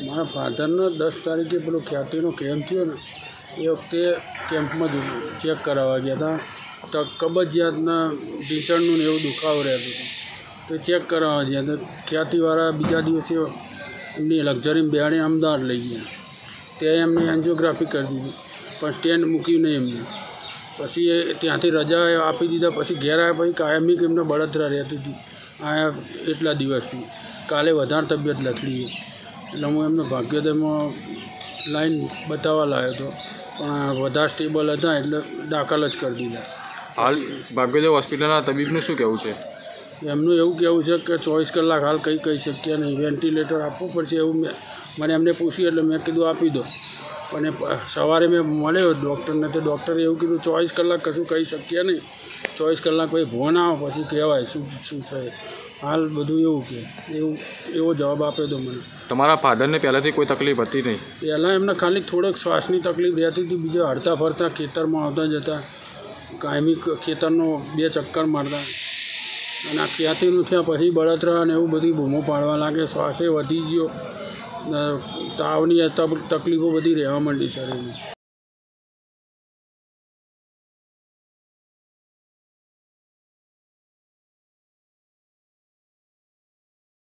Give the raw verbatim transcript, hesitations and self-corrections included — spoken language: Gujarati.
મારા ફાધરનો દસ તારીખે પેલો ખ્યાતિનો કેમ્પ થયો ને એ વખતે કેમ્પમાં જ ચેક કરાવવા ગયા હતા. તો કબજિયાતના ઢીંચણનું ને એવું દુખાવો રહેતું હતું તો ચેક કરાવવા ગયા તો ખ્યાતિવાળા બીજા દિવસે એમની લક્ઝરીમાં બેહાડીને અમદાવાદ લઈ ગયા. ત્યાં એમને એન્જિયોગ્રાફી કરી દીધી પણ સ્ટેન્ડ મૂક્યું નહીં એમને. પછી એ ત્યાંથી રજા આપી દીધા. પછી ઘેર આવ્યા પછી કાયમી એમને બળતરા રહેતી હતી આયા એટલા દિવસથી. કાલે વધારે તબિયત લથડી એટલે હું એમને ભાગ્યોદયમાં લાઈન બતાવવા લાવ્યો હતો પણ વધારે સ્ટેબલ હતા એટલે દાખલ જ કરી દીધા. હાલ ભાગ્યોદય હોસ્પિટલના તબીબનું શું કહેવું છે? એમનું એવું કહેવું છે કે ચોવીસ કલાક હાલ કંઈ કહી શકીએ નહીં, વેન્ટિલેટર આપવું પડશે એવું મેં મને એમને પૂછ્યું એટલે મેં કીધું આપી દો. પણ એ સવારે મેં મળ્યો ડૉક્ટરને તો ડૉક્ટરે એવું કીધું ચોવીસ કલાક કશું કહી શકીએ નહીં, ચોવીસ કલાક પછી ફોન આવે પછી કહેવાય શું શું થાય. હાલ બધું એવું કે એવું એવો જવાબ આપ્યો હતો મને. તમારા ફાધરને પહેલાંથી કોઈ તકલીફ હતી નહીં? પહેલાં એમને ખાલી થોડોક શ્વાસની તકલીફ રહેતી હતી, બીજા હરતા ફરતા ખેતરમાં આવતા જતા કાયમી ખેતરનો બે ચક્કર મારતા અને આ ખ્યાતિનું થયા પછી બળતરા અને એવું બધી બૂમો પાડવા લાગે, શ્વાસે વધી ગયો, તાવની તકલીફો બધી રહેવા માંડી શરીરની.